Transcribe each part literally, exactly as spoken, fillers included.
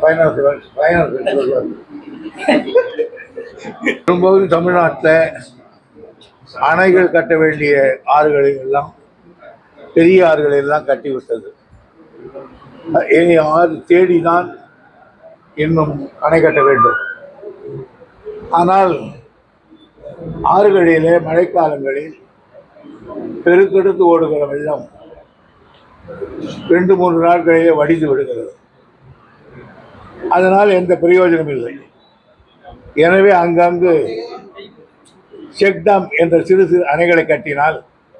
பெரும்போது தமிழ்நாட்டில் அணைகள் கட்ட வேண்டிய ஆறுகளை எல்லாம் பெரிய ஆறுகளை எல்லாம் கட்டிவிட்டது. ஆறு தேடிதான் இன்னும் அணை கட்ட வேண்டும். ஆனால் ஆறுகளிலே மழைக்காலங்களில் பெருக்கெடுத்து ஓடுகிற வெள்ளம் ரெண்டு மூன்று நாட்களிலே வடிந்து விடுகிறது. அதனால் எந்த பிரயோஜனம் இல்லை. எனவே அங்கங்கு செக் டாம் என்ற சிறு சிறு அணைகளை கட்டினால்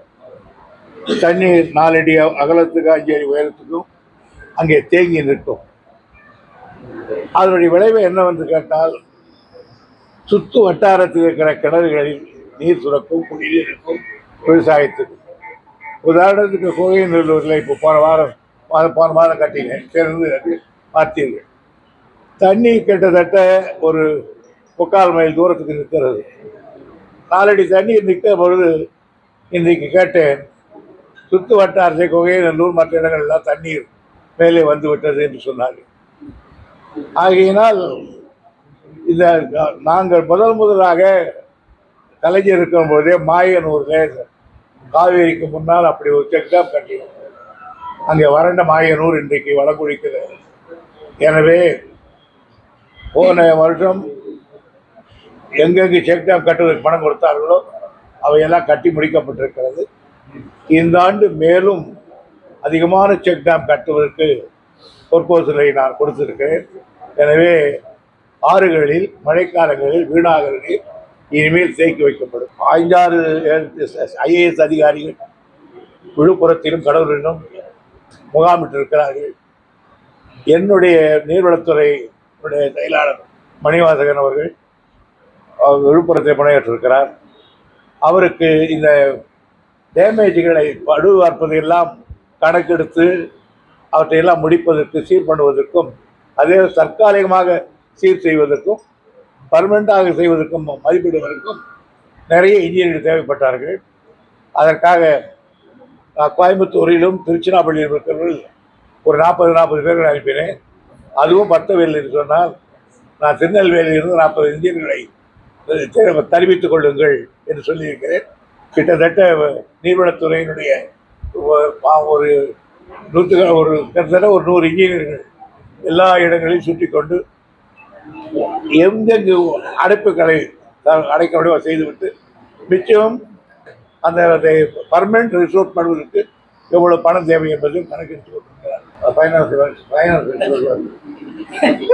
தண்ணீர் நாலடி அகலத்துக்கு அஞ்சு அடி உயரத்துக்கும் அங்கே தேங்கி நிற்கும். அதனுடைய விளைவு என்னவென்று கேட்டால், சுற்று வட்டாரத்தில் இருக்கிற கிணறுகளில் நீர் சுரக்கும், குடிநீர் இருக்கும், விவசாயத்துக்கு. உதாரணத்துக்கு கோயநல்லூரில் இப்போ போன வாரம் போன வாரம் கட்டினேன், சேர்ந்து பார்த்தீர்கள். தண்ணீர் கிட்டத்தட்ட ஒரு முக்கால் மைல் தூரத்துக்கு நிற்கிறது. நாலடி தண்ணீர் நிற்கிற பொழுது இன்றைக்கு கேட்டேன், சுற்று வட்டாரத்தை கோயநல்லூர் மற்ற இடங்கள் எல்லாம் தண்ணீர் மேலே வந்து விட்டது என்று சொன்னார்கள். ஆகையினால் இந்த நாங்கள் முதல் முதலாக கலைஞர் இருக்கும் போதே மாயனூரில் காவேரிக்கு முன்னால் அப்படி ஒரு செக் டாம் கட்டினோம். அங்கே வறண்ட மாயனூர் இன்றைக்கு வளங்குழிக்கிறது. எனவே போன வருஷம் எங்கெங்கு செக் டாம் கட்டுவதற்கு பணம் கொடுத்தார்களோ அவையெல்லாம் கட்டி முடிக்கப்பட்டிருக்கிறது. இந்த ஆண்டு மேலும் அதிகமான செக் டாம் கட்டுவதற்கு ப்ரொபோசலை நான் கொடுத்திருக்கிறேன். எனவே ஆறுகளில் மழைக்காலங்களில் வீணாகிற நீர் இனிமேல் தேக்கி வைக்கப்படும். ஐந்தாறு ஐஏஎஸ் அதிகாரிகள் விழுப்புரத்திலும் கடலூரிலும் முகாமிட்டிருக்கிறார்கள். என்னுடைய நீர்வளத்துறை செயலாளர் மணிவாசகன் அவர்கள் விழுப்புரத்தை பணியாற்றிருக்கிறார். அவருக்கு இந்த டேமேஜ்களை பழுதுபார்ப்பதையெல்லாம் கணக்கெடுத்து அவற்றையெல்லாம் முடிப்பதற்கு, சீர் பண்ணுவதற்கும், அதே தற்காலிகமாக சீர் செய்வதற்கும், பர்மனண்டாக செய்வதற்கும், மதிப்பிடுவதற்கும் நிறைய இன்ஜினியர்கள் தேவைப்பட்டார்கள். அதற்காக கோயம்புத்தூரிலும் திருச்சிராப்பள்ளியிலும் இருக்கிறவர்கள் ஒரு நாற்பது நாற்பது பேர்கள் அனுப்பினேன். அதுவும் பத்தவில்லை என்று சொன்னால், நான் திருநெல்வேலியிலிருந்து நாற்பது இன்ஜினியர்களை தெரிவித்துக் கொள்ளுங்கள் என்று சொல்லியிருக்கிறேன். கிட்டத்தட்ட நீர்வளத்துறையினுடைய ஒரு நூற்று ஒரு கிட்டத்தட்ட ஒரு நூறு இன்ஜினியர்கள் எல்லா இடங்களையும் சுற்றி கொண்டு எங்கெங்கு அடைப்புகளை அடைக்க முடியுமோ செய்துவிட்டு, மிச்சம் அந்த பர்மனன்ட் ரிசோர்ட் பண்ணுவதற்கு எவ்வளவு பணம் தேவை என்பதையும் கணக்கெடுத்து கொண்டிருக்கிறார். Finance finance